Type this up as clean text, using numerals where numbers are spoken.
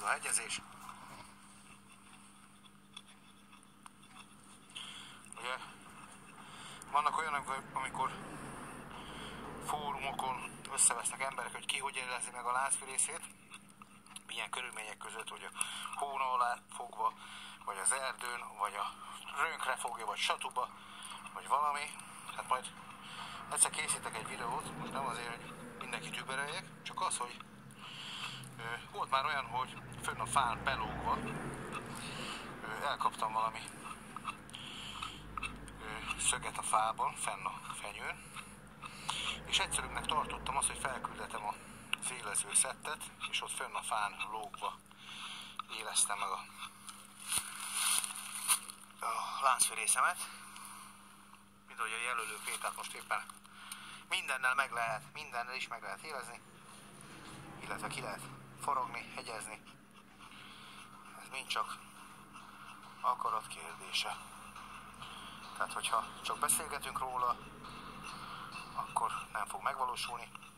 a hegyezés. Ugye, vannak olyanok, amikor fórumokon összevesznek emberek, hogy ki hogy érezi meg a láncfűrészét, milyen körülmények között, hogy a hón alá fogva, vagy az erdőn, vagy a rönkre fogja, vagy satuba, vagy valami. Hát majd egyszer készítek egy videót, most nem azért, hogy mindenkit übereljek, csak az, hogy volt már olyan, hogy fönn a fán belógva elkaptam valami szöget a fában, fenn a fenyőn, és egyszerűbbnek tartottam azt, hogy felküldetem a félező szettet, és ott fönn a fán lógva éreztem meg a láncfűrészemet. Mint ahogy a jelölő pétát most éppen mindennel is meg lehet érezni, illetve ki lehet forogni, hegyezni. Ez mind csak akarat kérdése. Tehát, hogyha csak beszélgetünk róla, akkor nem fog megvalósulni.